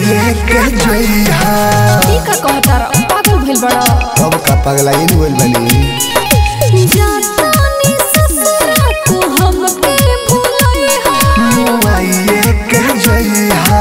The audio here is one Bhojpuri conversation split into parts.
लेके जइहा। ई का कहता रा पागल भइल बड़ा। अब का पगला इन होइल बनी। जातानी ससुरा तू हमके भुलइहा। मुआई लेके जइहा।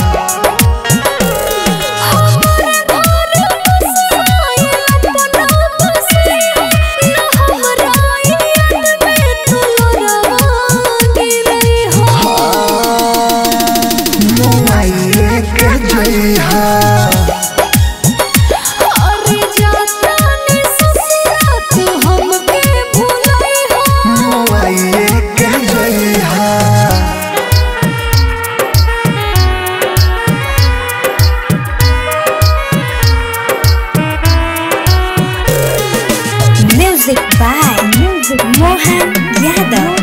Music by Mohan Yadav।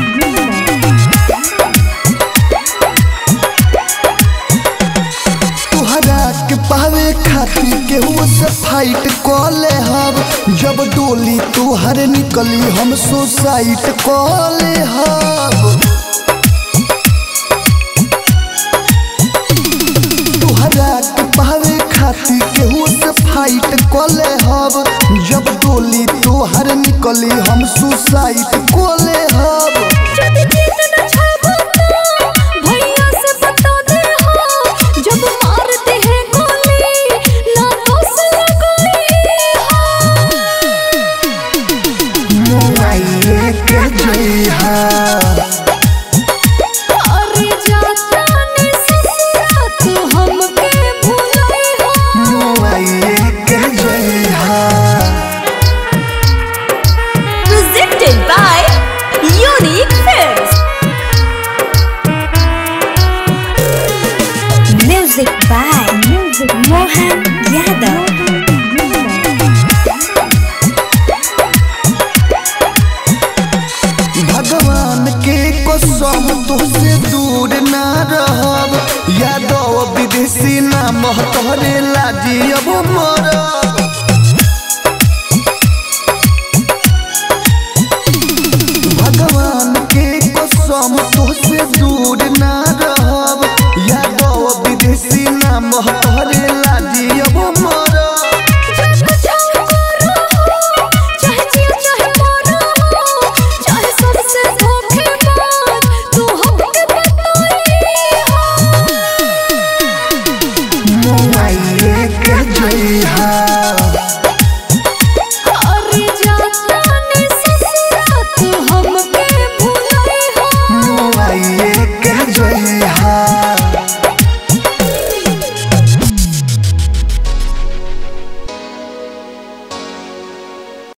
तुहरा के पावे खातिर केहू से फाइट कॉले हब। जब डोली तुहर निकली हम सुसाइड कॉले हब। तुहरा के पावे खातिर केहू से फाइट कॉले हब। जब डोली तुहर निकली हम सुसाइड कॉले हब। Presented by Unique Films। Music by Mohan Yadav। भगवान के कसम तुझसे दूर ना रहब। यादव विदेशी नाम तोहरे लाजी अब मरब।